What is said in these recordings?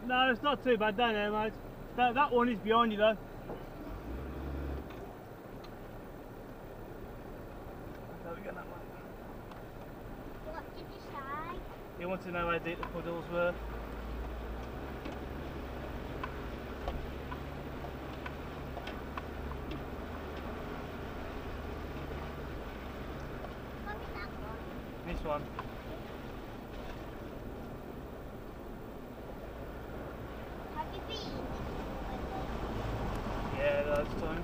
No, it's not too bad down there, mate. That one is behind you though. There we go, that one. What did you say? You want to know how deep the puddles were? What is that one? This one. Have you been? Yeah, those times.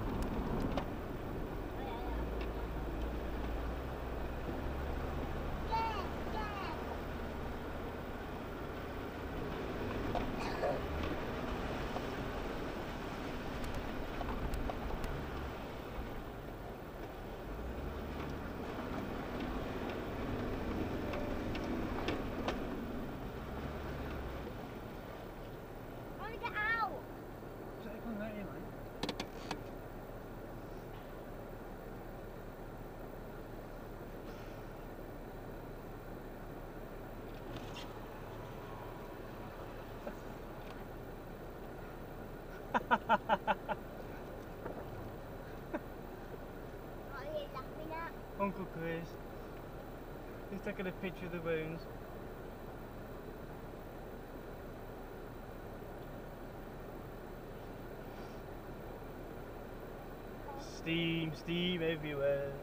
What are you laughing at? Uncle Chris. He's taking a picture of the wounds. Steam everywhere.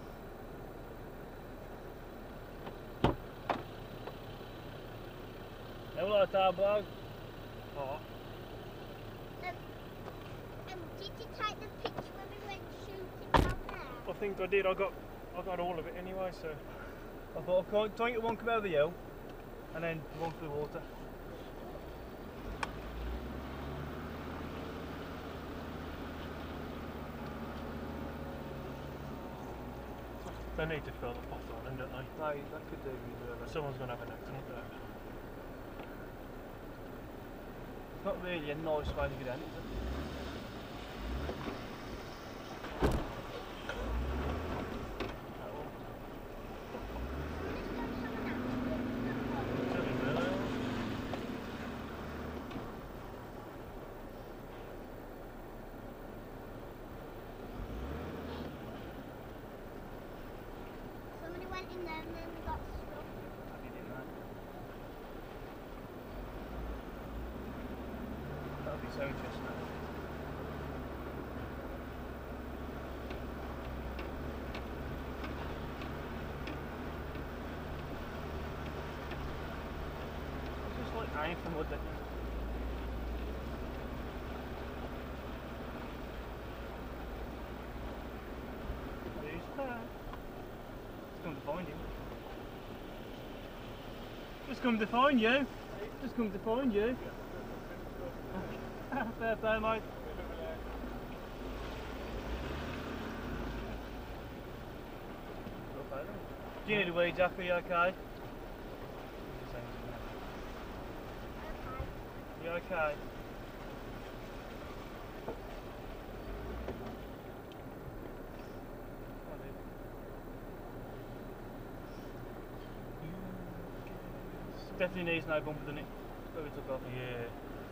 Hello, Tabog. Oh. Did you take the picture when we went shooting down there? I think I did. I got all of it anyway. So I thought I'll try and get one come over the hill, and then one through the water. They need to fill the bottle in, don't they? No, that could do with Someone's going to have an accident there. It's not really a nice way to get in, is it? Somebody went in there and then got stuck. I did in that. That would be so interesting. It's just like anything would it? Who's that? It's come to find him. Just come to find you. Just come to find you. Fair play, mate. Do you need a wee, Jack? Are you okay? You okay? Definitely needs no bumper, doesn't it? Where we took off. Yeah.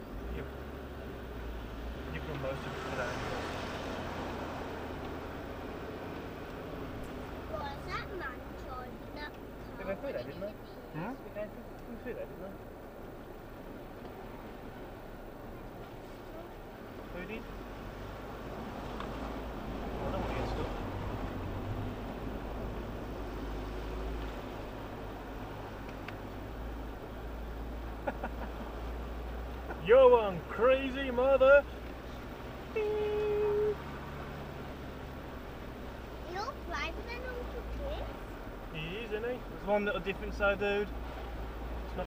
You've done most of it for that anyway. Was that man driving that car? They went through there, didn't they? Hmm? They came through there, didn't they? Who did? I don't want to get stuck. You're one crazy mother! You're braver than Uncle Chris. He is, isn't he? There's one little difference though, dude.